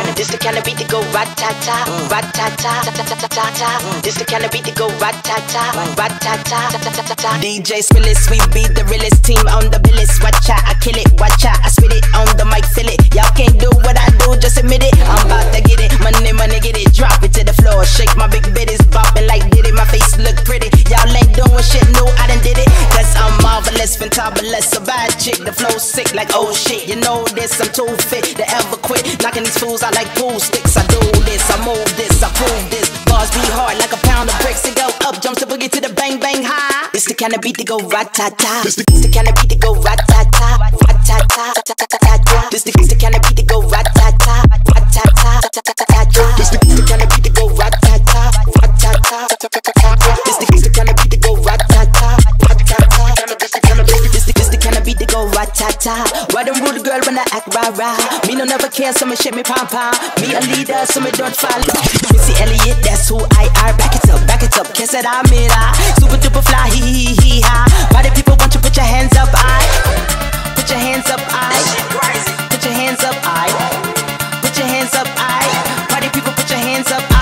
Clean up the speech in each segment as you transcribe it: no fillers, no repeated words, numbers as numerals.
This the kind of beat that go rat-ta-ta, rat-ta-ta, ta-ta-ta-ta-ta. This the kind of beat that go rat-ta-ta, rat-ta-ta, ta-ta-ta-ta. DJ Spillis, we be the realest team on the billis. Watch out, I kill it, watch out, I spit it on the mic, feel it. Y'all can't do what I do, just admit it. I'm about to get it, money, money, get it. Drop it to the floor, shake my big bitties, bopping like did it. My face look pretty, y'all ain't doing shit, no, I done did it. Cause I'm marvelous, fantabulous, a bad chick. The flow sick like oh shit, you know this, I'm too fit to ever quit. Knocking these fools out like pool sticks. I do this, I move this, I prove this. Bars be hard like a pound of bricks. It go up, jumps the boogie to the bang bang high. This the kind of beat that go rat-ta-ta. This the kind of beat that go rat-ta-ta, rat-ta-ta, ta-ta-ta-ta. This the kind of beat that go rat-ta-ta, rat-ta-ta, ta-ta-ta-ta. This the kind of beat that go rat-ta-ta, rat-ta-ta, ta-ta-ta-ta. This the kind of beat that go rat-ta-ta, rat-ta-ta. This the kind of beat that go rat-ta-ta. Why them rude girl when I act rah-rah? Me no never care, so me shake me pom-pom. Me a leader, so me don't follow. Missy Elliott, that's who I are. Back it up, kiss it, I'm it, super duper fly, hee-hee-hee-ha. Why the people want you put your hands up, put your hands up, put your hands up, put your hands up, Why the people put your hands up,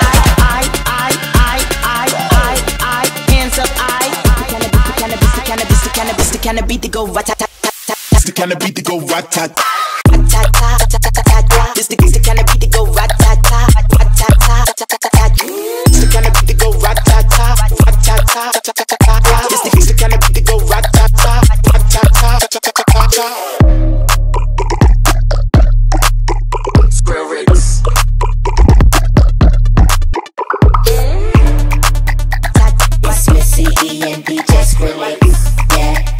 hands up, This the kind of beat that go rat-ta-ta-ta. This the kind of beat that go rat-ta-ta. This the kind of beat that go rat-ta-ta, rat-ta-ta, ta-ta-ta-ta. This the kind of beat that go rat-ta-ta, rat-ta-ta, ta-ta-ta-ta. This the kind of beat that go rat-ta-ta, rat-ta-ta, ta-ta-ta-ta. Square rigs. It's Missy E and DJ Skrillex, yeah.